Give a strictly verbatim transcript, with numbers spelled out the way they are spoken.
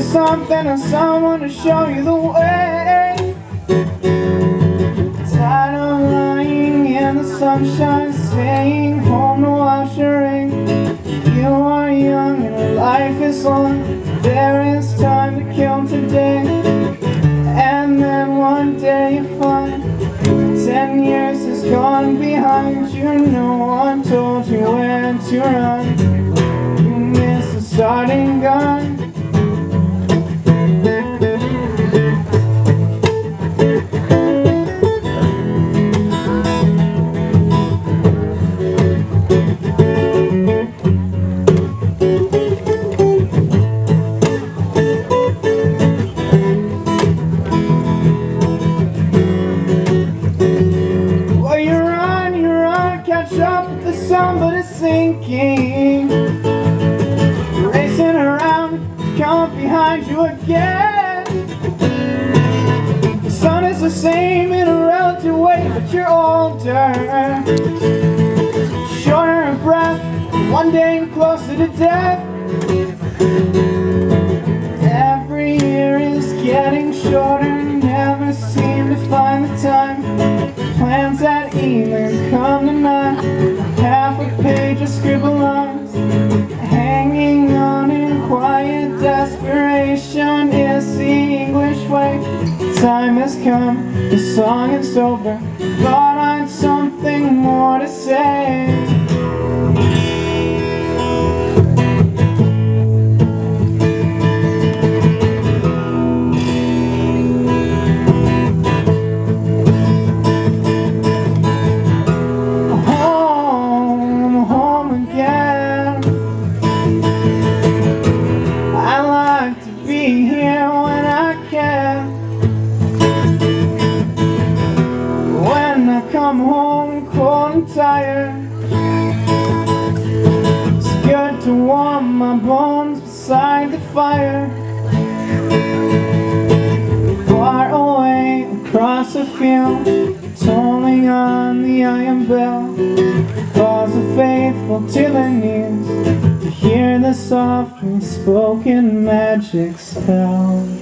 something or someone to show you the way. Tired of lying in the sunshine, staying home to watch the rain. You are young and life is long. There is time to kill today, and then one day you find ten years has gone behind you. No one told you when to run. You missed the starting gun. Catch up with the sun, but it's sinking. Racing around, come up behind you again. The sun is the same in a relative way, but you're older, shorter of breath, one day closer to death. Every year is getting shorter, never seem to find the time. Plans that even come to mind, half a page of scribbled lines, hanging on in quiet desperation is the English way. Time has come, the song is over, thought I'd something more to say. Come home cold and tired, it's good to warm my bones beside the fire. Far away across the field, tolling on the iron bell, calls the faithful to their knees to hear the softly spoken magic spell.